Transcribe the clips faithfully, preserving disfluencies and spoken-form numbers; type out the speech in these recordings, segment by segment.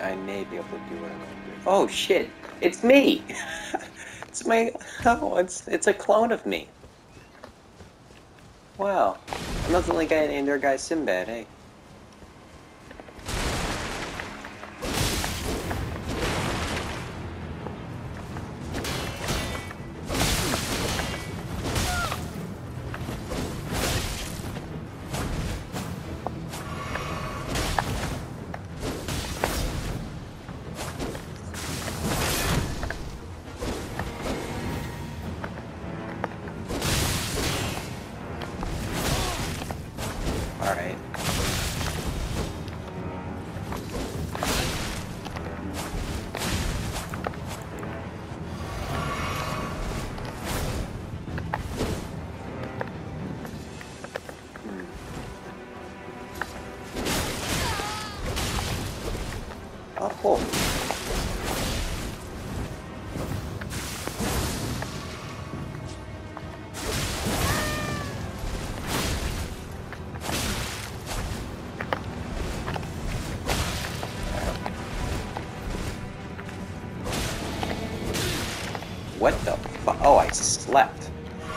I may be able to do what I'm gonna do. Oh shit! It's me! It's my... Oh, it's, it's a clone of me. Wow. I'm nothing like that in their guy Sinbad, hey. Alright. Hmm. Oh, cool. What the fu- Oh, I slept.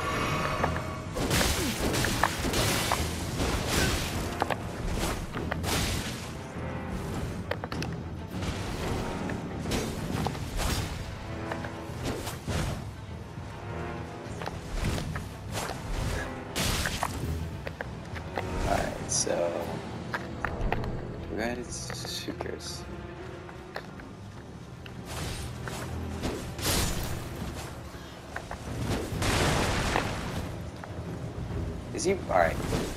Alright, so... Red is... Who cares? Is he? Alright.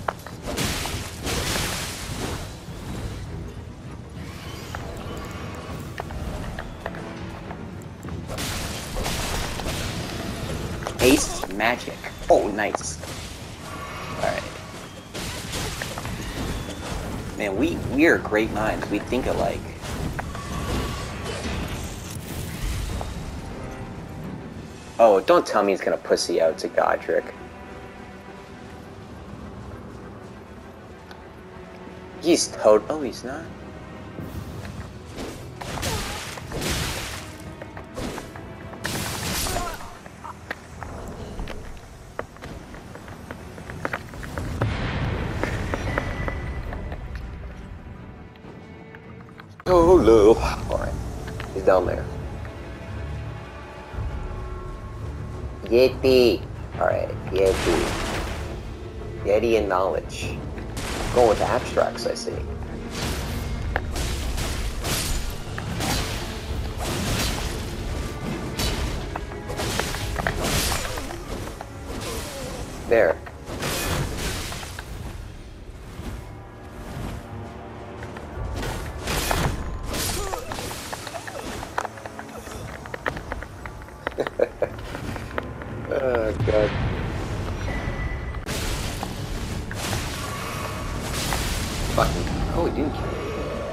Ace magic. Oh, nice. Alright. Man, we, we are great minds. We think alike. Oh, don't tell me he's gonna pussy out to Godric. He's toad. Oh, he's not. Oh, no. Alright. He's down there. Yeti. Alright, Yeti. Yeti and knowledge. Going with abstracts, I see. There. Oh, God. Fucking... Oh, he didn't kill me.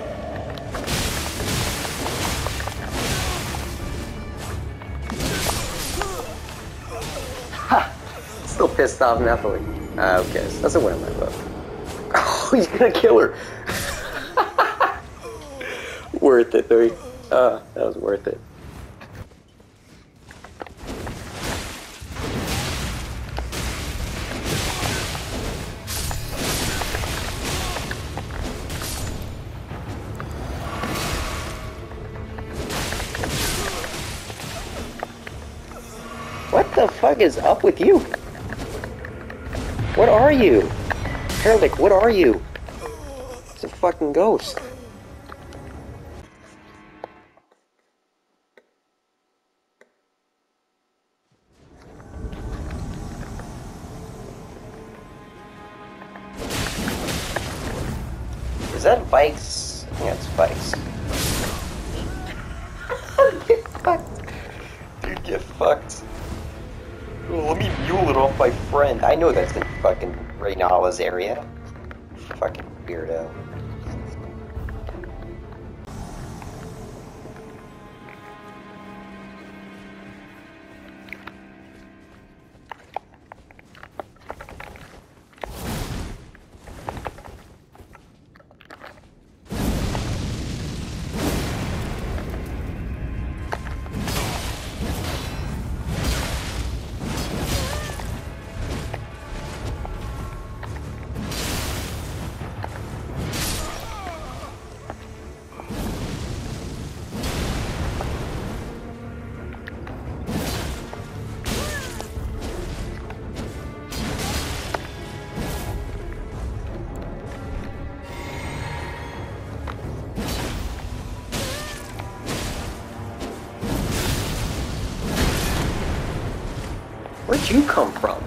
Ha! Still pissed off Nephilim. Ah, okay, so that's a win in my book. Oh, he's gonna kill her! Worth it, though. Ah, that was worth it. What the fuck is up with you? What are you? Herlick, what are you? It's a fucking ghost. Is that Vikes? Yeah, it's Vikes. Get fucked. Dude, get fucked. Well, let me mule it off my friend. I know that's in fucking Reynala's area. Fucking weirdo. Where'd you come from?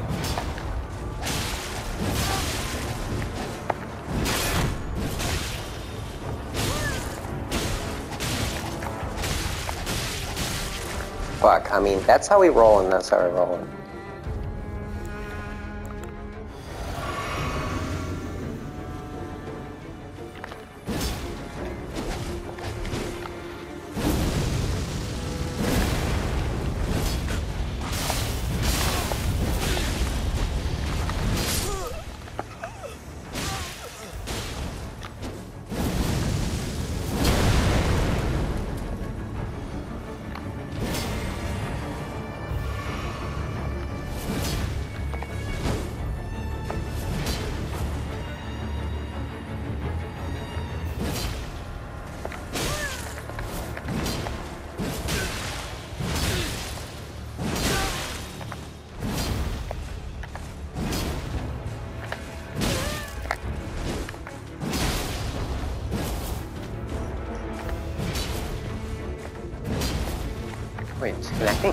Fuck, I mean, that's how we roll and that's how we roll. Wait, it's connecting?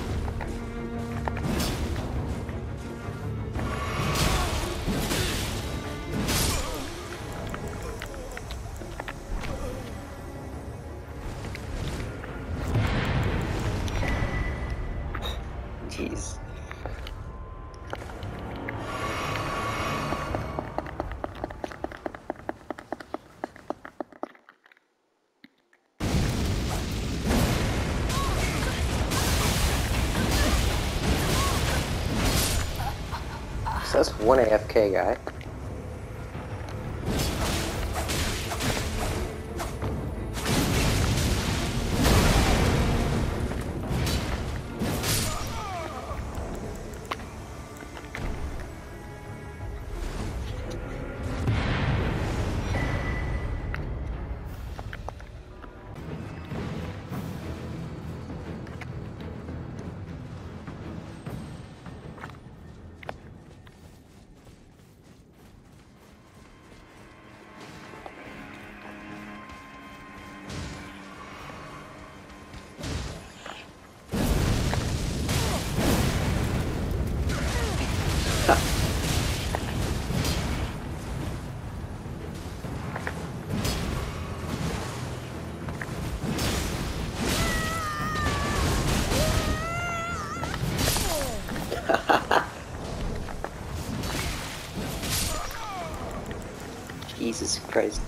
Jeez. So that's one A F K guy. Jesus Christ.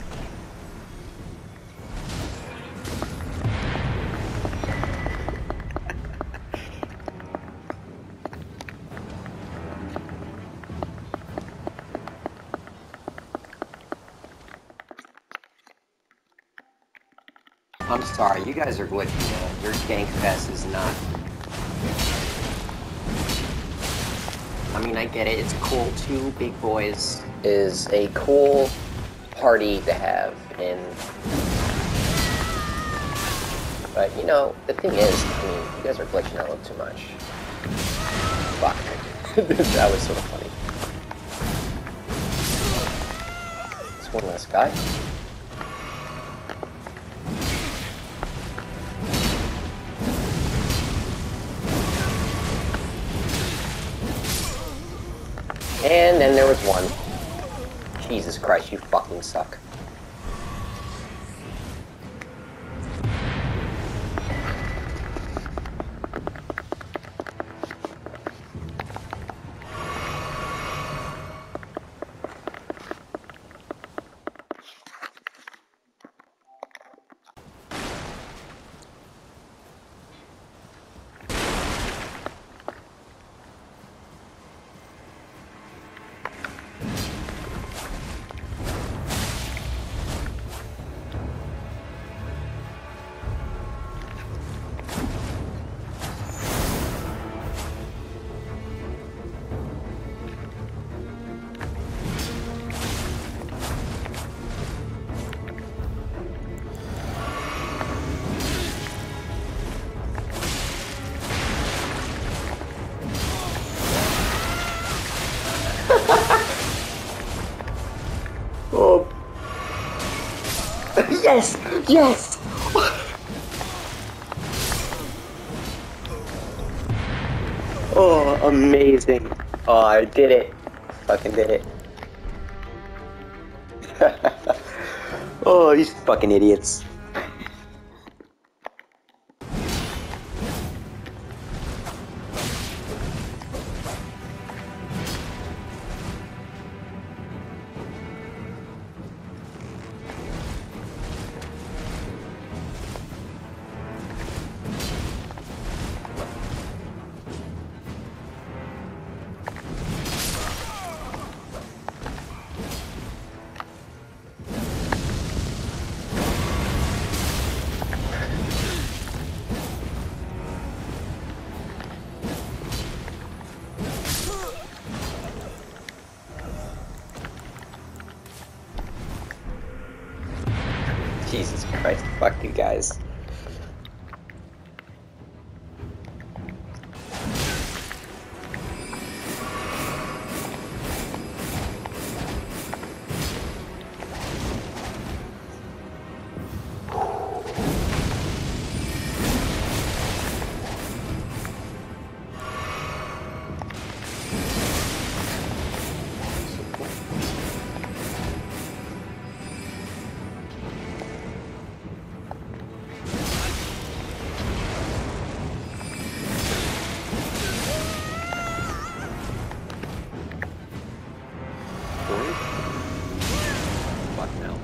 I'm sorry, you guys are glitching out. Your gank fest is not... I mean, I get it, it's cool. Two big boys is a cool party to have, and... But, you know, the thing is, I mean, you guys are glitching out a little too much. Fuck. That was sort of funny. It's one less guy. And then there was one. Jesus Christ, you fucking suck. Oh. Yes! Yes! Oh, amazing. Oh, I did it. Fucking did it. Oh, these fucking idiots. Jesus Christ, fuck you guys. Fuck no.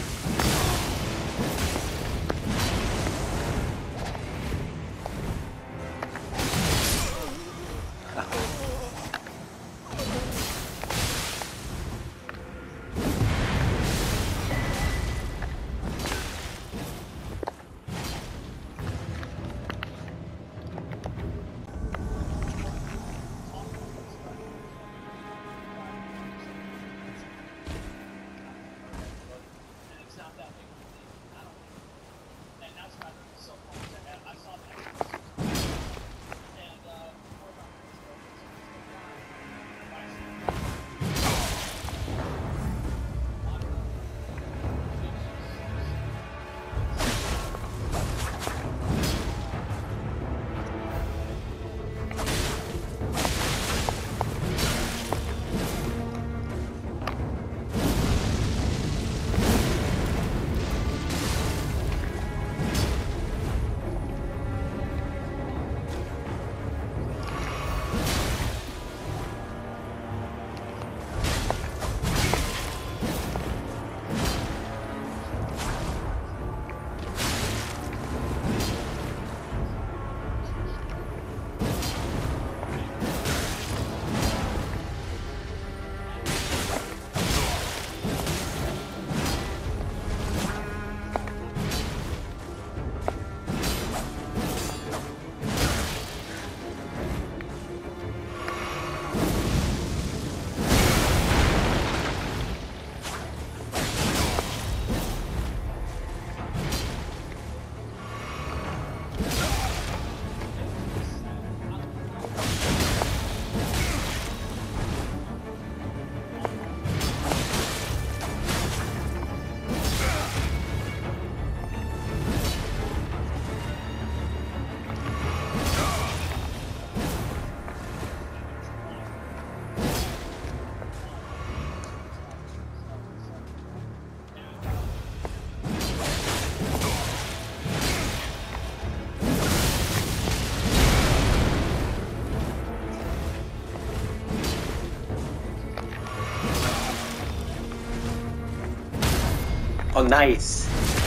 Oh, nice.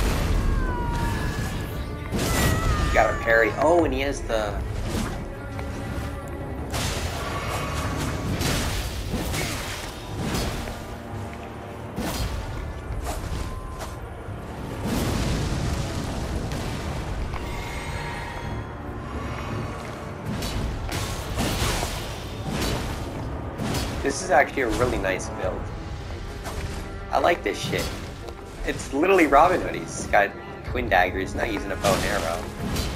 Got a parry. Oh, and he has the... This is actually a really nice build. I like this shit. It's literally Robin Hood. He's got twin daggers, not using a bow and arrow.